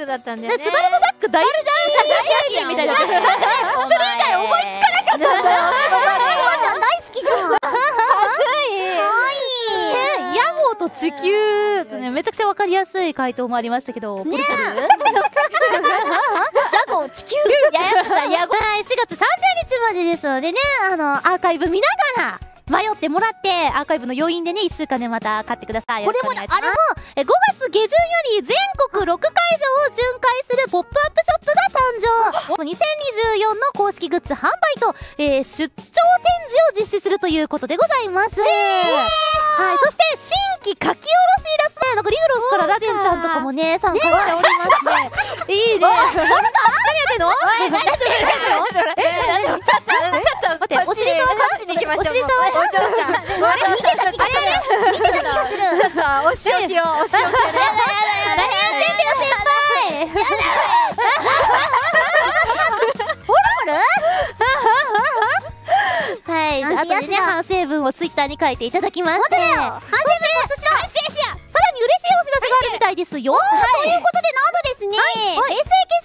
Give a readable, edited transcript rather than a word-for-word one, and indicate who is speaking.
Speaker 1: クだったんだよね。
Speaker 2: スバルトダック大好きみたいな。なんかね、それ以外思いつかなかったんだよ。
Speaker 3: ちゃん大好きじゃん。
Speaker 2: 屋号と地球とね、めちゃくちゃわかりやすい回答もありましたけど、ポルトル
Speaker 3: 屋号地球。
Speaker 2: いや、やっぱさ、屋号4月30日までですのでね、アーカイブ見ながら迷ってもらって、アーカイブの余韻でね、1週間でまた買ってください。
Speaker 3: これもあれも
Speaker 2: 5月下旬より全国6会場を巡回するポップアップショップが誕生。2024の公式グッズ販売と、出張展示を実施するということでございます。はい、そして新規書き下ろしイラスト、なんかリグロスからラデンちゃんとかもね、参加しておりますね。いいね。何やってんの？何やってんの？ちょっと待って、お尻さんはこっちに行きましょう。お尻さんは
Speaker 3: お嬢さん。あれ見てた気がする。見てた気がする。
Speaker 1: ちょっとお仕置きをお仕置きを。
Speaker 2: 何やってんの先輩。はい、あとでね、反省文をツイッターに書いていただきまして。
Speaker 3: 反省文ポストしろ。
Speaker 2: さらに嬉しいお知らせがあるみたいですよ。
Speaker 3: ということでなんとですね、平成